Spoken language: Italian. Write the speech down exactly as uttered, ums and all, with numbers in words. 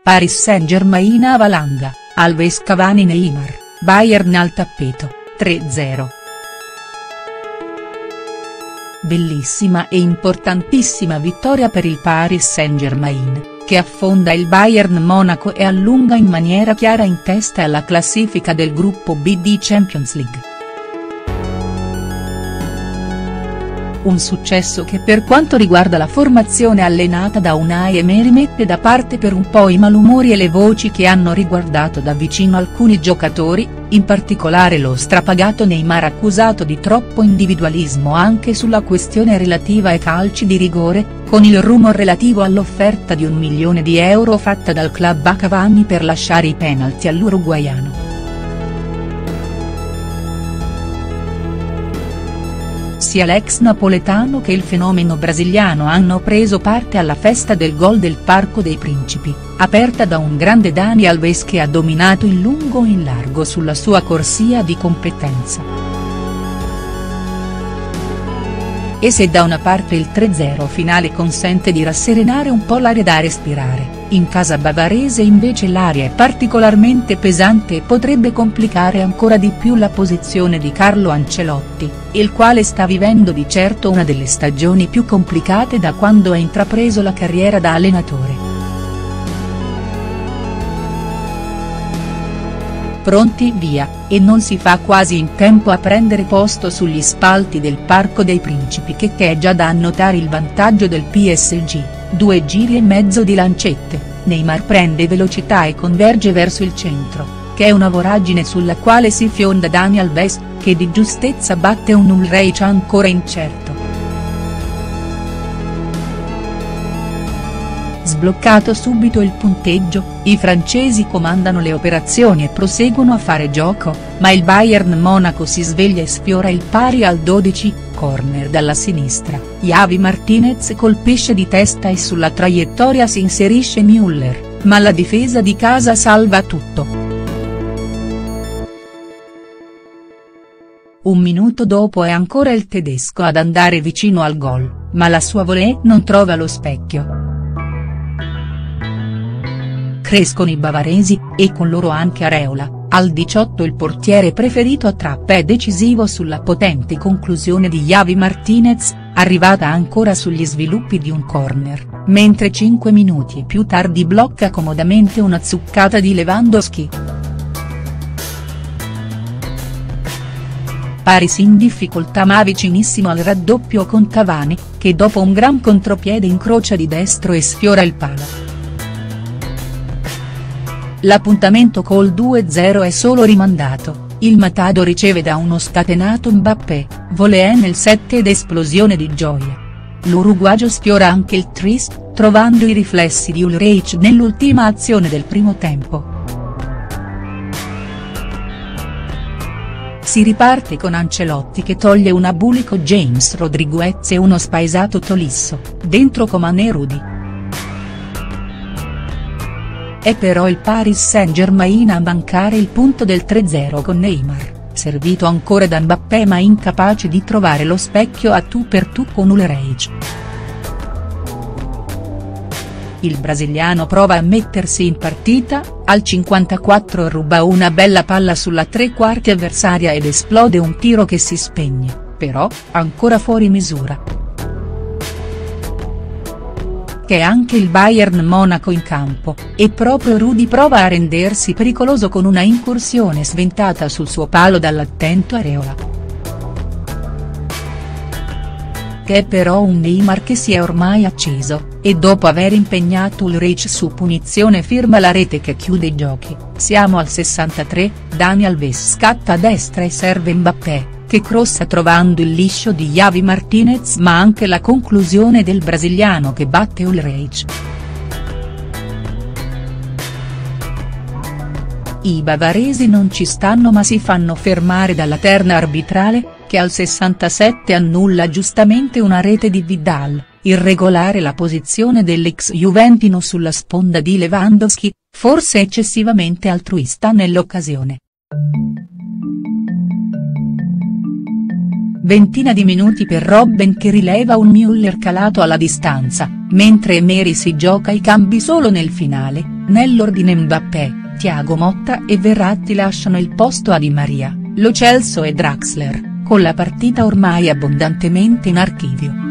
Paris Saint-Germain a valanga, Alves Cavani Neymar, Bayern al tappeto, tre zero. Bellissima e importantissima vittoria per il Paris Saint-Germain, che affonda il Bayern Monaco e allunga in maniera chiara in testa alla classifica del gruppo B di Champions League. Un successo che per quanto riguarda la formazione allenata da Unai Emery mette da parte per un po' i malumori e le voci che hanno riguardato da vicino alcuni giocatori, in particolare lo strapagato Neymar accusato di troppo individualismo anche sulla questione relativa ai calci di rigore, con il rumor relativo all'offerta di un milione di euro fatta dal club a Cavani per lasciare i penalty all'uruguaiano. Sia l'ex napoletano che il fenomeno brasiliano hanno preso parte alla festa del gol del Parco dei Principi, aperta da un grande Dani Alves che ha dominato in lungo e in largo sulla sua corsia di competenza. E se da una parte il tre zero finale consente di rasserenare un po' l'aria da respirare, in casa bavarese invece l'aria è particolarmente pesante e potrebbe complicare ancora di più la posizione di Carlo Ancelotti, il quale sta vivendo di certo una delle stagioni più complicate da quando ha intrapreso la carriera da allenatore. Pronti via, e non si fa quasi in tempo a prendere posto sugli spalti del Parco dei Principi che è già da annotare il vantaggio del P S G, due giri e mezzo di lancette, Neymar prende velocità e converge verso il centro, che è una voragine sulla quale si fionda Dani Alves, che di giustezza batte un Ulreich ancora incerto. Sbloccato subito il punteggio, i francesi comandano le operazioni e proseguono a fare gioco, ma il Bayern Monaco si sveglia e sfiora il pari al dodici, corner dalla sinistra, Javi Martinez colpisce di testa e sulla traiettoria si inserisce Müller, ma la difesa di casa salva tutto. Un minuto dopo è ancora il tedesco ad andare vicino al gol, ma la sua volée non trova lo specchio. Crescono i bavaresi, e con loro anche Areola, al diciotto il portiere preferito a Trapp è decisivo sulla potente conclusione di Javi Martinez, arrivata ancora sugli sviluppi di un corner, mentre cinque minuti più tardi blocca comodamente una zuccata di Lewandowski. Paris in difficoltà ma vicinissimo al raddoppio con Cavani, che dopo un gran contropiede incrocia di destro e sfiora il palo. L'appuntamento col due zero è solo rimandato, il Matado riceve da uno scatenato Mbappé, volée nel sette ed esplosione di gioia. L'uruguagio sfiora anche il tris, trovando i riflessi di Ulreich nell'ultima azione del primo tempo. Si riparte con Ancelotti che toglie un abulico James Rodriguez e uno spaesato Tolisso, dentro Coman e Rudy. È però il Paris Saint-Germain a mancare il punto del tre zero con Neymar, servito ancora da Mbappé ma incapace di trovare lo specchio a tu per tu con Ulreich. Il brasiliano prova a mettersi in partita, al cinquantaquattro ruba una bella palla sulla tre quarti avversaria ed esplode un tiro che si spegne, però, ancora fuori misura. Che è anche il Bayern Monaco in campo, e proprio Rudy prova a rendersi pericoloso con una incursione sventata sul suo palo dall'attento Areola. Che è però un Neymar che si è ormai acceso, e dopo aver impegnato Ulreich su punizione firma la rete che chiude i giochi. Siamo al sessantatré, Dani Alves scatta a destra e serve Mbappé, che crossa trovando il liscio di Javi Martinez ma anche la conclusione del brasiliano che batte Ulreich. I bavaresi non ci stanno ma si fanno fermare dalla terna arbitrale, che al sessantasette annulla giustamente una rete di Vidal, irregolare la posizione dell'ex juventino sulla sponda di Lewandowski, forse eccessivamente altruista nell'occasione. ventina di minuti per Robben che rileva un Müller calato alla distanza, mentre Emery si gioca i cambi solo nel finale, nell'ordine Mbappé, Thiago Motta e Verratti lasciano il posto a Di Maria, Lo Celso e Draxler, con la partita ormai abbondantemente in archivio.